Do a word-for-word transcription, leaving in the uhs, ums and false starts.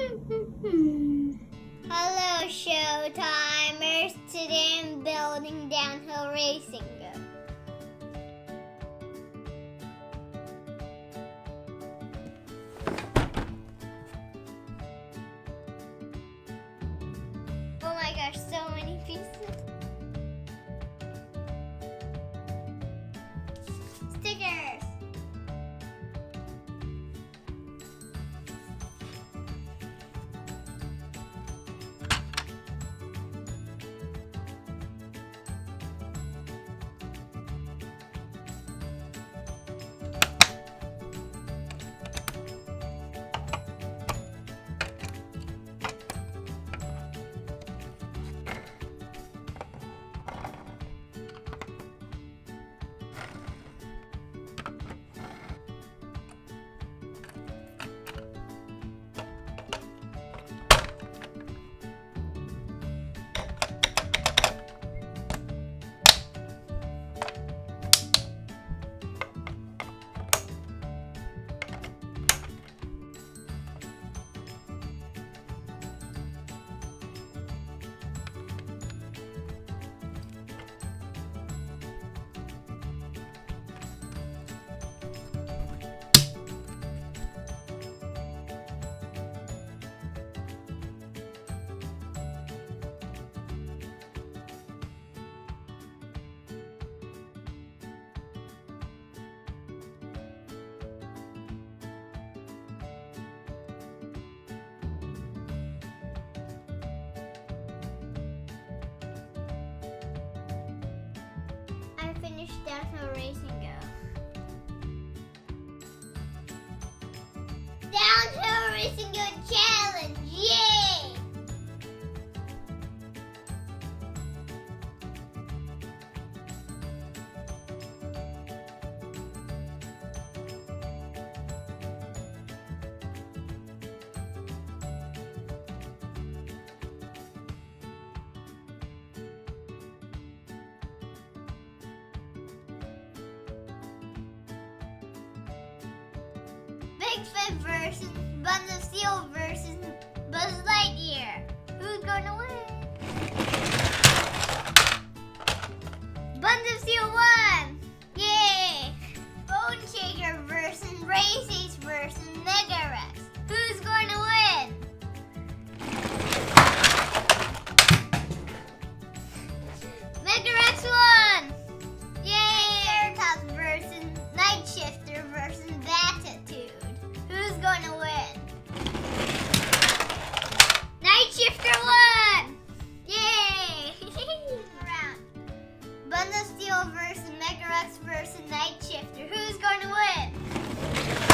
Hello, Showtimers. Today I'm building downhill racing. Oh my gosh, so many pieces. Stickers. Downhill racing go. Downhill racing go challenge! Yay! Bigfoot versus Buns of Steel versus Buzz Lightyear. Who's gonna win? Buns of Steel won! Yay! Bone Shaker versus Races versus Mega Wrex. Who's gonna win? Mega Wrex won! Yay! Triceratops versus Night Shifter versus Battitude. Who's gonna win? Night Shifter won! Yay! Round. Buns of Steel versus Mega Wrex versus Night Shifter. Who's gonna win?